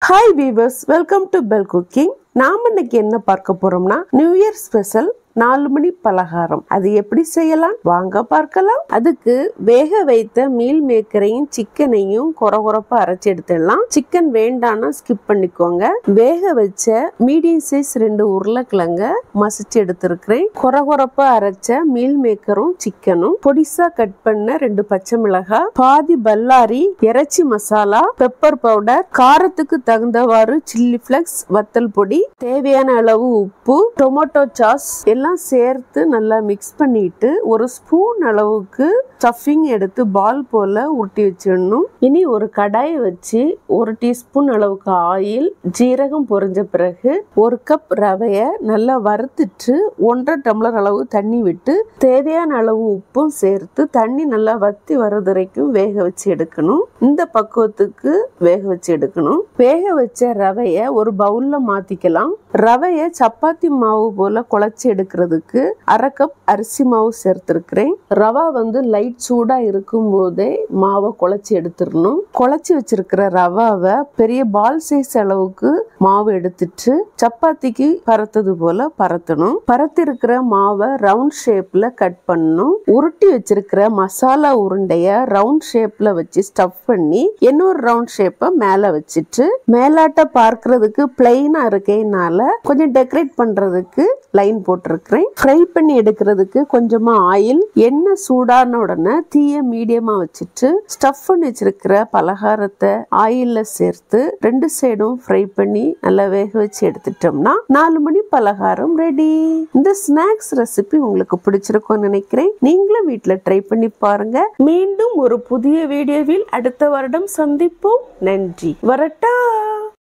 Hi viewers, welcome to Bell Cooking. நாம இன்னைக்கு என்ன பார்க்க போறோம்னா நியூ இயர் ஸ்பெஷல் 4 மணி பலகாரம். அது எப்படி செய்யலாம் வாங்க பார்க்கலாம். அதுக்கு வேக வைத்த மீல் மேக்கரையும் சிக்கனையும் கொரகொரப்பா அரைச்சு எடுத்துடலாம். சிக்கன் வேண்டாம்னா ஸ்கிப் பண்ணிக்கோங்க. வேக வச்ச மீடியம் சைஸ் 2 உருளைக்கிழங்க மசிச்சு எடுத்திருக்கிறேன். கொரகொரப்பா அரைச்ச மீல் மேக்கரும் சிக்கனும், பொடிசா கட் பண்ண 2 பச்சை மிளகாய், பாதி பல்லாரி, இறைச்சி மசாலா, பெப்பர் பவுடர், காரத்துக்கு தகுந்தவாறு சில்லி பிளக்ஸ், வத்தல் பொடி, தேவையான அளவு உப்பு, டொமேட்டோ சாஸ் எல்லாம் சேர்த்து நல்லா மிக்ஸ் பண்ணிட்டு ஒரு ஸ்பூன் அளவுக்கு ஸ்டஃபிங் எடுத்து பால் போல உருட்டி வச்சிடணும். இனி ஒரு கடாயை வச்சு 1 டீஸ்பூன் அளவுக்கு ஆயில், ஜீரகம் பொரிஞ்ச பிறகு 1 கப் ரவைய நல்லா வறுத்துட்டு 1.5 டம்ளர் அளவு தண்ணி விட்டு தேவையான அளவு உப்பும் சேர்த்து தண்ணி நல்லா வத்தி வர்றது வரைக்கும் வேக வச்சு எடுக்கணும். இந்த பக்குவத்துக்கு வேக வச்சு எடுக்கணும். வேக வச்ச ரவைய ஒரு பவுல்ல மாத்திக்கலாம். ரவைய சப்பாத்தி மாவு போல குழைச்சி எடுக்கிறதுக்கு 1/2 கப் அரிசி மாவு சேர்த்திருக்கிறேன். ரவா லைட் சூடா இருக்கும் போதே மாவை குழைச்சி எடுத்துடணும். குழைச்சி வச்சிருக்கிற ரவாவை பெரிய பால் சைஸ் அளவுக்கு மாவு எடுத்துட்டு சப்பாத்திக்கு பரத்தது போல பரத்தணும். பரத்தி இருக்கிற மாவை ரவுண்ட் ஷேப்ல கட் பண்ணணும். உருட்டி வச்சிருக்கிற மசாலா உருண்டைய ரவுண்ட் ஷேப்ல வச்சு ஸ்டஃப் பண்ணி இன்னொரு ரவுண்ட் ஷேப்பை மேல வச்சுட்டு மேலாட்ட பார்க்கிறதுக்கு பிளைனா இருக்கேனால கொஞ்சம் டெக்கரேட் பண்றதுக்கு லைன் போட்டிருக்கிறேன். ஃப்ரை பண்ணி எடுக்கிறதுக்கு கொஞ்சமா ஆயில், எண்ணெய் சூடான உடனே தீய மீடியமா வச்சுட்டு ஸ்டஃப் பண்ணி வச்சிருக்கிற பலகாரத்தை ஆயில்ல சேர்த்து 2 சைடும் ஃப்ரை பண்ணி நல்லா வேக வச்சு எடுத்துட்டோம்னா 4 மணி பலகாரம் ரெடி. இந்த ஸ்நாக்ஸ் ரெசிபி உங்களுக்கு பிடிச்சிருக்கும்னு நினைக்கிறேன். நீங்களும் வீட்டுல ட்ரை பண்ணி பாருங்க. மீண்டும் ஒரு புதிய வீடியோவில் அடுத்த வருடம் சந்திப்போம். நன்றி. வரட்டா.